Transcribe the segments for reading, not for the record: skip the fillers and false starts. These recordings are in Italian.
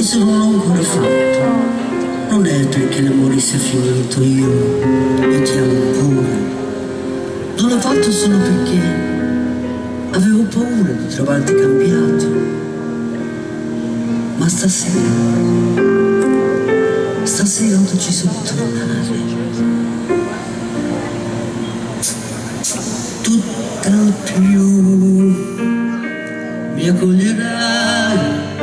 se non l'ho ancora fatto, non è perché l'amore sia finito, io ti amo pure. Non l'ho fatto solo perché avevo paura di trovarti cambiato. Ma stasera ho deciso di tornare. Tutt'al più mi accoglierai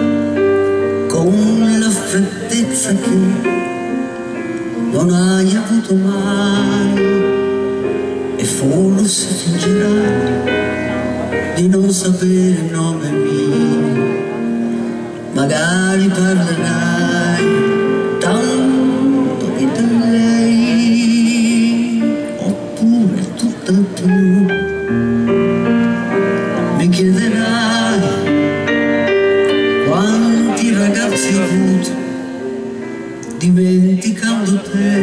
con la freddezza che non hai avuto mai, e forse fingerai di non sapere il nome mio, magari parlerai tanto di lei, oppure tutt'al più mi chiederai quanti ragazzi ho avuto dimenticando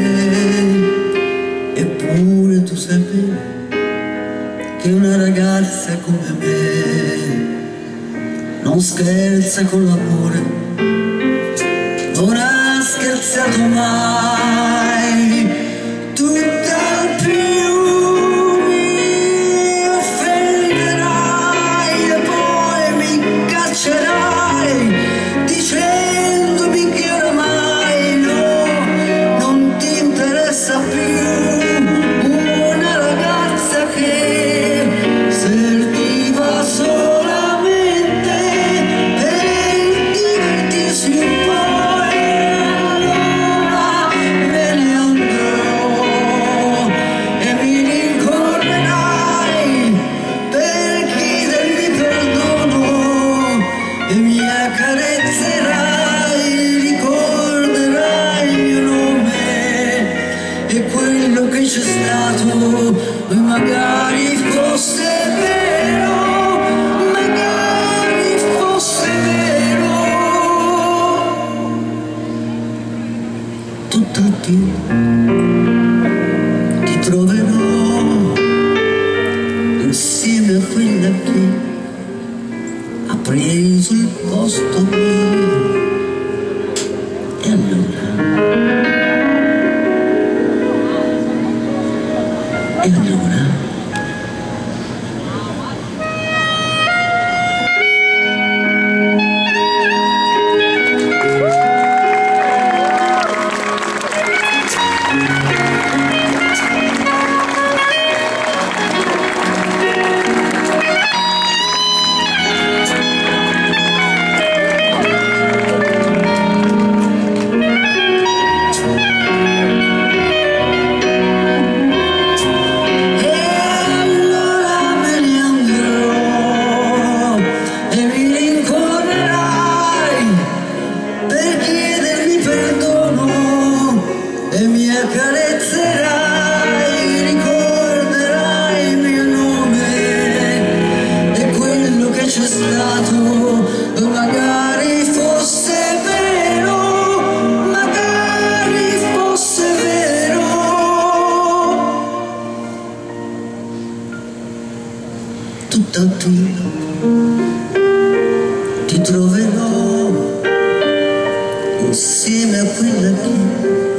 te, eppure tu sai bene che una ragazza come me non scherza con l'amore, non ha scherzato mai. Tutt'al più mi offenderai e poi mi caccerai dicendomi che oramai no, non ti interessa più una ragazza che serviva solamente per divertirsi un po', e allora me ne andrò e mi rincorrerai per chiedermi perdono e mi accarezzerai, ricorderai il mio nome e quello che c'è stato, e magari fosse vero, magari fosse vero. Tutt'al più ti troverò insieme a quella che ha preso il posto mio, e allora e mi accarezzerai, ricorderai il mio nome e quello che c'è stato, magari fosse vero, magari fosse vero. Tutt'al più ti troverò insieme a quella che